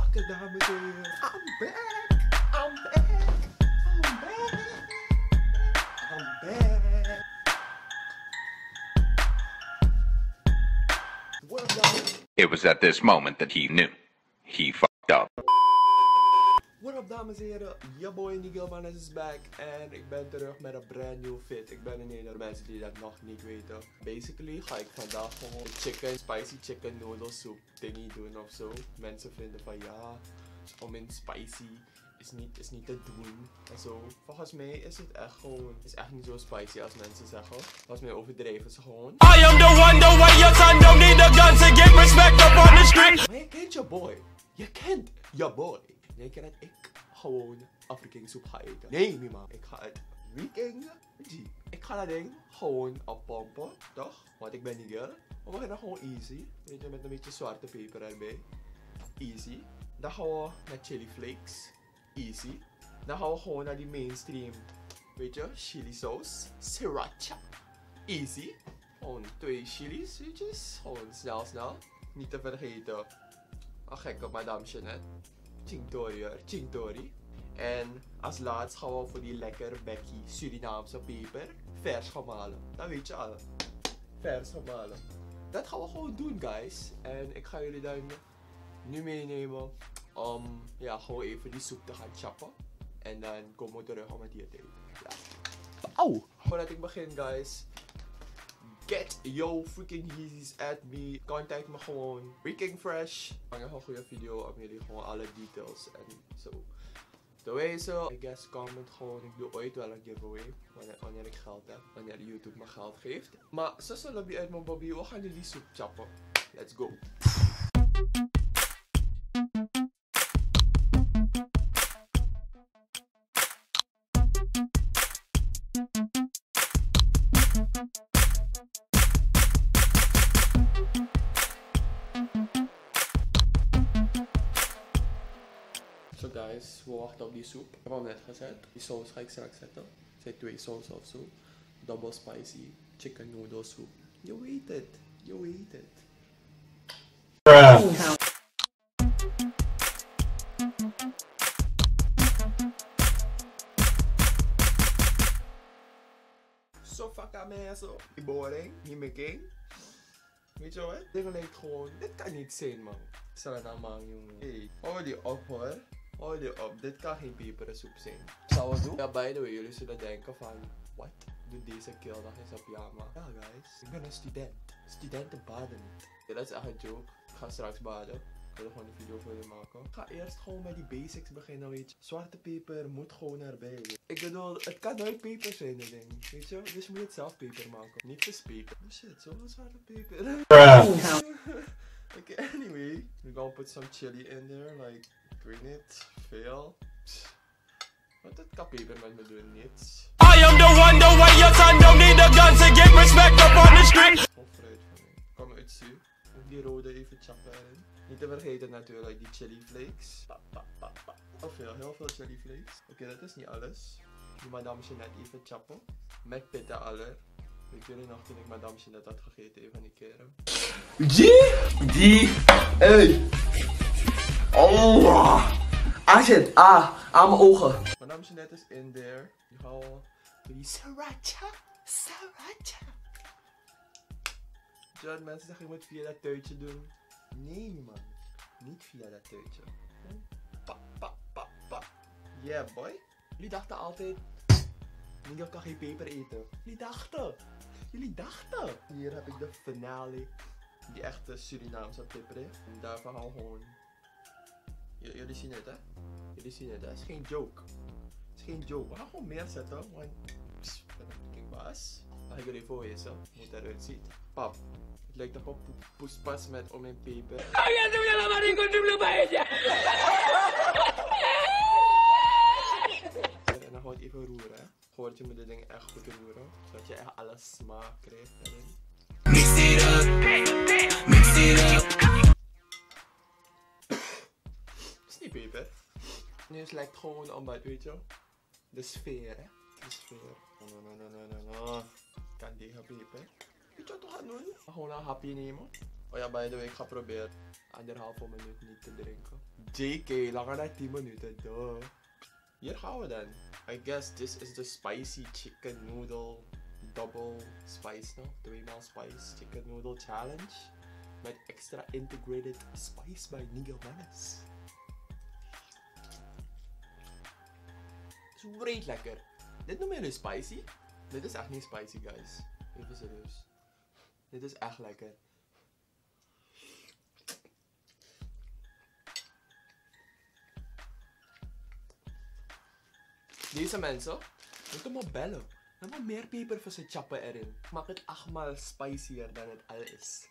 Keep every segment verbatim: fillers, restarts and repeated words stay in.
Welke dames en heren? I'm back! I'm back! I'm back! I'm back! What up, dames? It was at this moment that he knew. He fucked up. What up, dames en heren? Your boy Nigel Manes is back en ik ben terug met een brand new fit. Ik ben een van de mensen die dat nog niet weten. Basically ga ik vandaag gewoon chicken, spicy chicken noodle soup dingy doen of zo. Mensen vinden van ja, om in spicy is niet, is niet te doen en zo. Volgens mij is het echt gewoon, is echt niet zo spicy als mensen zeggen. Volgens mij overdreven ze gewoon. I am the one, the way your son don't need a gun to get respect up on the street. Maar je kent je boy. Je kent je boy. Denk je dat ik gewoon Afrikaanse soep ga eten? Nee, niet man. Ik ga het weekend G. Ik ga dat ding gewoon oppompen, toch? Want ik ben niet girl. We beginnen gewoon easy. Weet je, met een beetje zwarte peper erbij. Easy. Dan gaan we naar chili flakes. Easy. Dan gaan we gewoon naar die mainstream. Weet je, chili saus. Sriracha. Easy. Gewoon twee chilies, weet je. Gewoon snel, snel. Niet te vergeten. Een gekke madame Jeanette. Chingtori hoor, Chingtori. En als laatst gaan we voor die lekker Becky Surinaamse peper vers gemalen. Dat weet je al. Vers gemalen. Dat gaan we gewoon doen, guys. En ik ga jullie dan nu meenemen om ja, gewoon even die soep te gaan chappen. En dan komen we terug om het hier te eten. Ja. Auw! Voordat ik begin, guys. Get yo freaking Yeezys at me. Contact me gewoon. Freaking fresh. Ik maak een goede video om jullie gewoon alle details en zo te wezen. I guess comment gewoon. Ik doe ooit wel een giveaway. Wanneer, wanneer ik geld heb. Wanneer YouTube me geld geeft. Maar zo zullen we uit mijn Bobby. We gaan jullie soep chappen. Let's go. So guys, we wachten op die soep. Ik heb hem net gezet. Die saus ga ik straks zetten. Het zijn twee sausen of zo. Double spicy chicken noodle soup. You weet het. You weet het. Zo fucking mensen. Die boring. Niet meer king. Weet je wat? Dit lijkt gewoon. Dit kan niet zijn, man. Stel het nou, man, jongen. Hey, hou die op, hoor. Hou die op. Dit kan geen pepersoep zijn. Zou we doen? Ja, by the way, jullie zullen denken van. Wat? Doe deze keeldag in zijn pyjama. Ja, guys. Ik ben een student. Studenten baden niet. Ja, dat is echt een joke. Ik ga straks baden. Ik wil gewoon een video voor jullie maken. Ik ga eerst gewoon met die basics beginnen, weet je. Zwarte peper moet gewoon erbij. Ik bedoel, het kan nooit peper zijn, dit ding. Weet je? Dus je moet het zelf peper maken. Niet gespeper. Oh shit, zo'n zwarte peper. Okay, anyway. We're gonna put some chili in there. Like, ik weet niet. Veel. Wat het kan peper met me doen, niets. I am the one, the way your son don't need a gun to get respect up on the street. Vol fruit van mij. Kom uit zie. Ook die rode even chappen erin. Niet te vergeten natuurlijk die chili flakes. Pa, pa, pa, pa. Heel veel, heel veel chili flakes. Oké, okay, dat is niet alles. Die madame Jeanette even chappen. Met pitten alle. Weet jullie nog toen ik madame Jeanette had gegeten even die keren? Die? Die? Hey! Oh! Ah shit, ah, aan mijn ogen. Madame Jeanette is in there. Die gaan we die sriracha, sriracha. John, mensen zeggen je moet via dat tuitje doen. Nee man, niet via dat tuitje. Pa, pa, pa, pa. Yeah boy. Jullie dachten altijd, Nigel kan geen peper eten. Jullie dachten, jullie dachten. Hier heb ik de finale. Die echte Surinaamse peper. En daarvan gaan we gewoon. J jullie zien het hè? Jullie zien het, dat is geen joke. Het is geen joke. We gaan gewoon meer zetten, want pss, kijk baas. Mag ik jullie voorlezen hoe het eruit ziet? Pap, het lijkt toch op poespas met om en peper. En dan gewoon het even roeren, hè. Gewoon dat je met dit ding echt goed roeren, zodat je echt alle smaak krijgt erin. Mix it up, mix it up. Niet peper. Nu is het lijkt gewoon omdat, weet je, de sfeer hè. De sfeer. No, no, no, no, no, no. Kan tegen peper. Weet je wat we gaan doen? Gewoon een hapje nemen. Oh ja, by the way, ik ga proberen anderhalve minuut niet te drinken. J K, langer dan tien minuten, duh. Hier gaan we dan. I guess this is the spicy chicken noodle double spice, no? Tweemaal spice chicken noodle challenge. Met extra integrated spice bij Nigel Mannes. Het is vreed lekker. Dit noemen jullie spicy? Dit is echt niet spicy, guys. Even serieus. Dit is echt lekker. Deze mensen moeten me bellen. Dan maar meer peper voor ze chappen erin. Maak het achtmaal spicier dan het al is.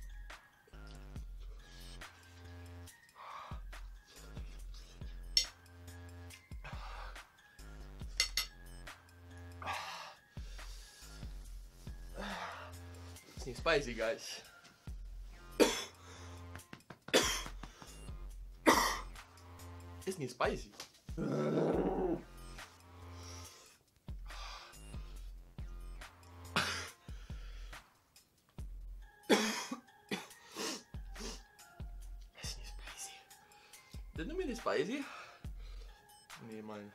Het is niet spicy, guys. Het is niet spicy. Dit noem je niet spicy? Nee, man.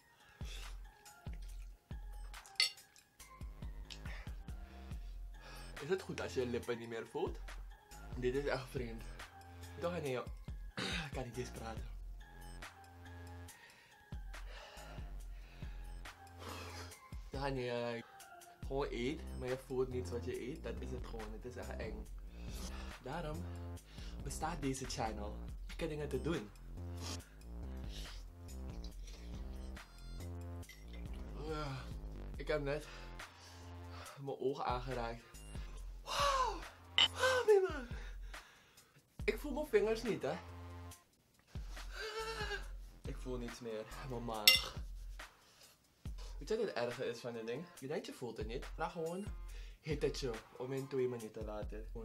Is het goed als je je lippen niet meer voelt? Dit is echt vreemd. Toch nee, joh. Ik kan niet eens praten. Ja, nee, uh, gewoon eet, maar je voelt niet wat je eet. Dat is het gewoon. Het is echt eng. Daarom bestaat deze channel. Je kan dingen te doen. Uh, ik heb net mijn ogen aangeraakt. Wow! Wow, Mima! Ik voel mijn vingers niet, hè? Ik voel niets meer. Mijn maag. Weet je wat het erge is van dit ding? Je denkt je voelt het niet. Maar gewoon hit het je om in twee minuten later. Gewoon.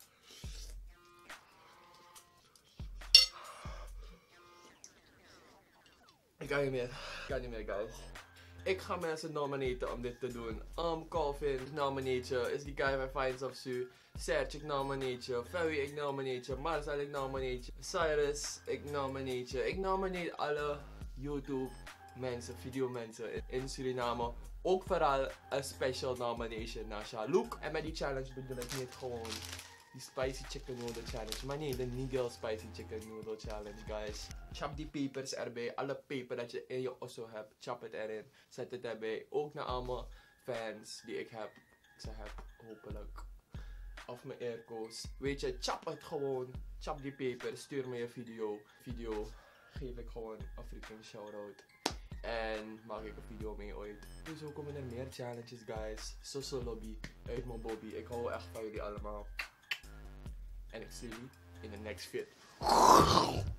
Ik kan niet meer. Ik kan niet meer, guys. Ik ga mensen nominaten om dit te doen. Um, Calvin, ik nominate je. Is die guy bij Finds of Su. Serge, ik nominate je. Ferry, ik nominate je. Marcel, ik nominate je. Cyrus, ik nominate je. Ik nominate alle YouTube mensen, video mensen in Suriname. Ook vooral een special nomination naar Shalouk. En met die challenge bedoel ik niet gewoon die spicy chicken noodle challenge. Maar nee, de Nigel spicy chicken noodle challenge, guys. Chop die pepers erbij. Alle peper dat je in je osso hebt, chop het erin. Zet het erbij. Ook naar allemaal fans die ik heb. Ik zeg heb, hopelijk. Of mijn airco's. Weet je, chop het gewoon. Chop die peper. Stuur me je video. Video geef ik gewoon een freaking shout-out. En maak ik een video mee ooit. Dus zo komen er meer challenges, guys. Social lobby. Uit mijn Bobby. Ik hou echt van jullie allemaal. En ik zie jullie in de next vid.